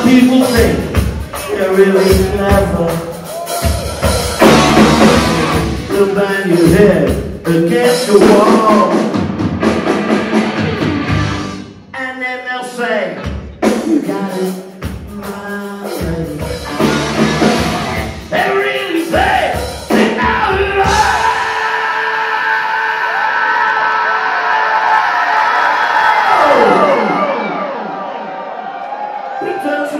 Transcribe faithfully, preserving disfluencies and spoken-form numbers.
people think you're really clever. They'll bang your head against the wall, and then they'll say, you got it, my lady. They really say, they know love. Because